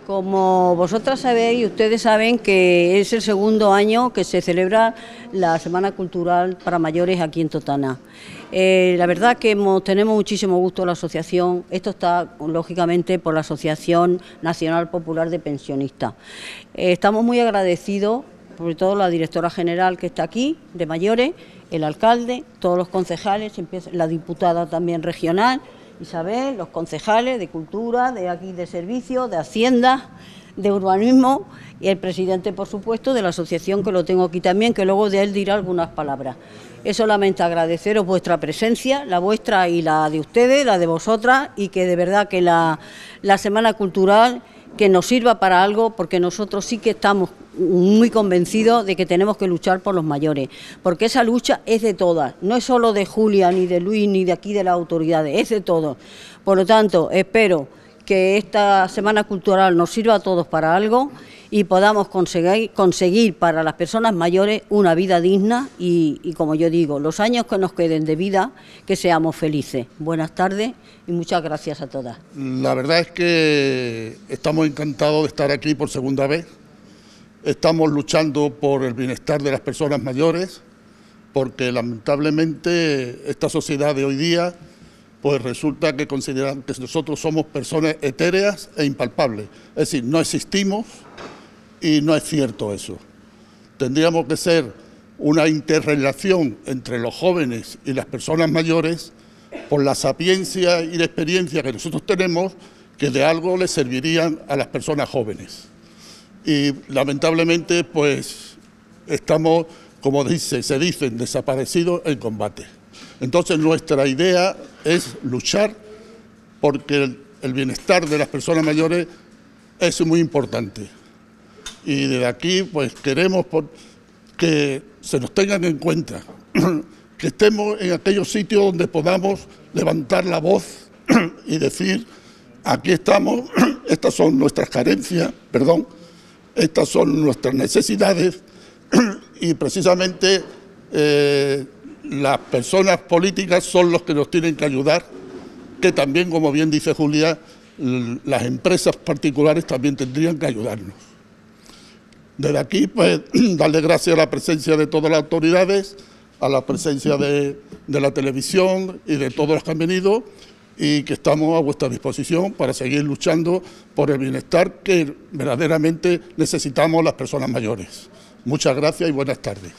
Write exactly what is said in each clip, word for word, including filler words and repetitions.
Como vosotras sabéis y ustedes saben que es el segundo año que se celebra la Semana Cultural para Mayores aquí en Totana. Eh, la verdad que hemos, tenemos muchísimo gusto en la asociación. Esto está lógicamente por la Asociación Nacional Popular de Pensionistas. Eh, estamos muy agradecidos, sobre todo la directora general que está aquí, de mayores, el alcalde, todos los concejales, la diputada también regional, Isabel, los concejales de Cultura, de aquí de Servicios, de Hacienda, de Urbanismo y el presidente, por supuesto, de la asociación, que lo tengo aquí también, que luego de él dirá algunas palabras. Es solamente agradeceros vuestra presencia, la vuestra y la de ustedes, la de vosotras, y que de verdad que la, la Semana Cultural que nos sirva para algo, porque nosotros sí que estamos muy convencidos de que tenemos que luchar por los mayores, porque esa lucha es de todas, no es solo de Julia, ni de Luis, ni de aquí de las autoridades, es de todos. Por lo tanto, espero que esta Semana Cultural nos sirva a todos para algo y podamos conseguir, conseguir para las personas mayores una vida digna y, y, como yo digo, los años que nos queden de vida, que seamos felices. Buenas tardes y muchas gracias a todas. La verdad es que estamos encantados de estar aquí por segunda vez. Estamos luchando por el bienestar de las personas mayores, porque lamentablemente esta sociedad de hoy día pues resulta que consideran que nosotros somos personas etéreas e impalpables. Es decir, no existimos y no es cierto eso. Tendríamos que ser una interrelación entre los jóvenes y las personas mayores por la sapiencia y la experiencia que nosotros tenemos, que de algo les servirían a las personas jóvenes. Y lamentablemente pues estamos, como dice, se dicen, desaparecidos en combate. Entonces nuestra idea es luchar porque el, el bienestar de las personas mayores es muy importante. Y desde aquí pues queremos por, que se nos tengan en cuenta, que estemos en aquellos sitios donde podamos levantar la voz y decir, aquí estamos, estas son nuestras carencias, perdón, estas son nuestras necesidades y precisamente eh, las personas políticas son los que nos tienen que ayudar, que también, como bien dice Julia, las empresas particulares también tendrían que ayudarnos. Desde aquí, pues, darle gracias a la presencia de todas las autoridades, a la presencia de, de la televisión y de todos los que han venido, y que estamos a vuestra disposición para seguir luchando por el bienestar que verdaderamente necesitamos las personas mayores. Muchas gracias y buenas tardes.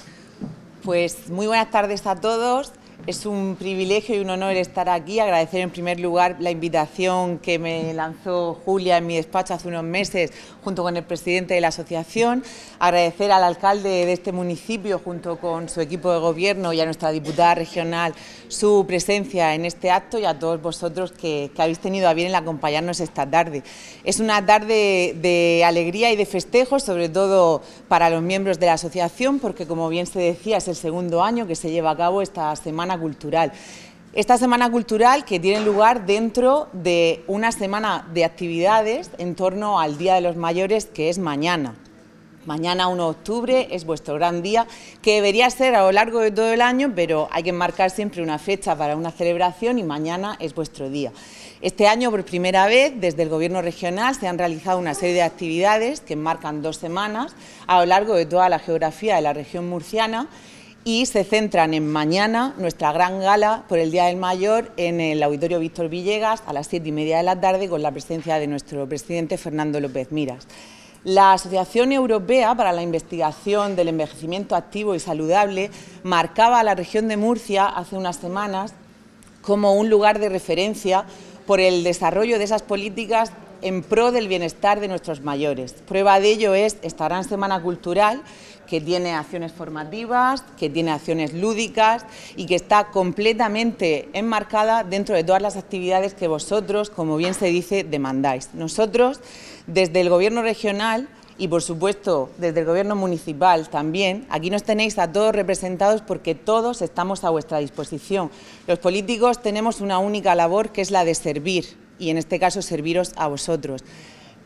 Pues muy buenas tardes a todos. Es un privilegio y un honor estar aquí. Agradecer en primer lugar la invitación que me lanzó Julia en mi despacho hace unos meses junto con el presidente de la asociación. Agradecer al alcalde de este municipio junto con su equipo de gobierno y a nuestra diputada regional su presencia en este acto y a todos vosotros que, que habéis tenido a bien el acompañarnos esta tarde. Es una tarde de alegría y de festejos, sobre todo para los miembros de la asociación, porque como bien se decía es el segundo año que se lleva a cabo esta Semana Cultural. Esta Semana Cultural que tiene lugar dentro de una semana de actividades en torno al Día de los Mayores, que es mañana. Mañana, uno de octubre, es vuestro gran día, que debería ser a lo largo de todo el año, pero hay que marcar siempre una fecha para una celebración y mañana es vuestro día. Este año, por primera vez, desde el Gobierno regional se han realizado una serie de actividades que enmarcan dos semanas a lo largo de toda la geografía de la región murciana, y se centran en mañana, nuestra gran gala por el Día del Mayor, en el Auditorio Víctor Villegas a las siete y media de la tarde, con la presencia de nuestro presidente Fernando López Miras. La Asociación Europea para la Investigación del Envejecimiento Activo y Saludable marcaba a la región de Murcia hace unas semanas como un lugar de referencia por el desarrollo de esas políticas en pro del bienestar de nuestros mayores. Prueba de ello es esta gran Semana Cultural, que tiene acciones formativas, que tiene acciones lúdicas y que está completamente enmarcada dentro de todas las actividades que vosotros, como bien se dice, demandáis. Nosotros, desde el Gobierno regional y, por supuesto, desde el Gobierno municipal también, aquí nos tenéis a todos representados porque todos estamos a vuestra disposición. Los políticos tenemos una única labor, que es la de servir, y en este caso serviros a vosotros.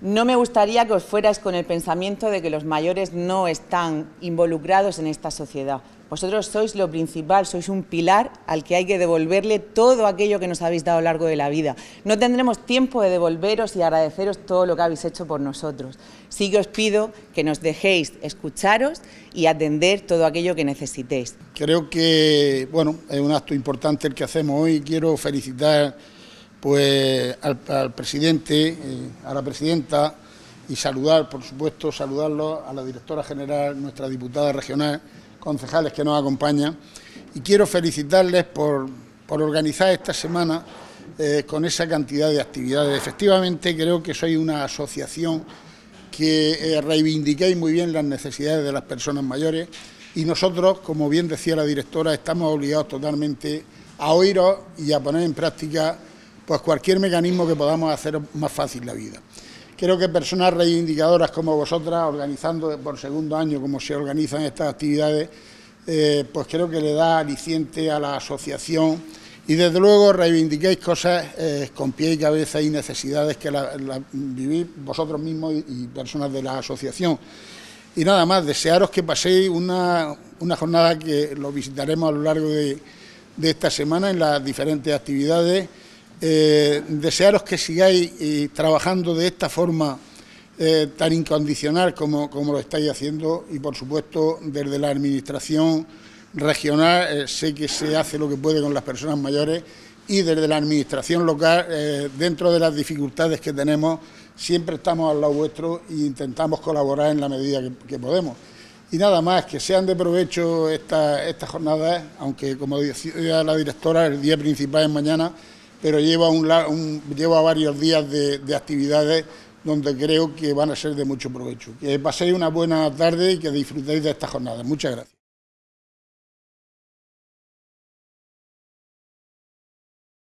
No me gustaría que os fuerais con el pensamiento de que los mayores no están involucrados en esta sociedad. Vosotros sois lo principal, sois un pilar al que hay que devolverle todo aquello que nos habéis dado a lo largo de la vida. No tendremos tiempo de devolveros y agradeceros todo lo que habéis hecho por nosotros. Sí que os pido que nos dejéis escucharos y atender todo aquello que necesitéis. Creo que, bueno, es un acto importante el que hacemos hoy. Quiero felicitar pues al, al presidente, eh, a la presidenta, y saludar, por supuesto, saludarlo a la directora general, nuestra diputada regional, concejales que nos acompañan, y quiero felicitarles por, por organizar esta semana eh, con esa cantidad de actividades. Efectivamente, creo que soy una asociación que eh, reivindicáis muy bien las necesidades de las personas mayores, y nosotros, como bien decía la directora, estamos obligados totalmente a oíros y a poner en práctica pues cualquier mecanismo que podamos hacer más fácil la vida. Creo que personas reivindicadoras como vosotras, organizando por segundo año como se organizan estas actividades, eh, pues creo que le da aliciente a la asociación y desde luego reivindicáis cosas eh, con pie y cabeza y necesidades que la, la vivís vosotros mismos y, y personas de la asociación. Y nada más, desearos que paséis una, una jornada que lo visitaremos a lo largo de, de esta semana en las diferentes actividades. Eh, desearos que sigáis eh, trabajando de esta forma eh, tan incondicional como, como lo estáis haciendo, y por supuesto desde la administración regional eh, sé que se hace lo que puede con las personas mayores, y desde la administración local, eh, dentro de las dificultades que tenemos, siempre estamos al lado vuestro e intentamos colaborar en la medida que, que podemos. Y nada más, que sean de provecho estas esta jornadas, aunque como decía la directora, el día principal es mañana, pero lleva, un, un, lleva varios días de, de actividades donde creo que van a ser de mucho provecho. Que paséis una buena tarde y que disfrutéis de esta jornada. Muchas gracias.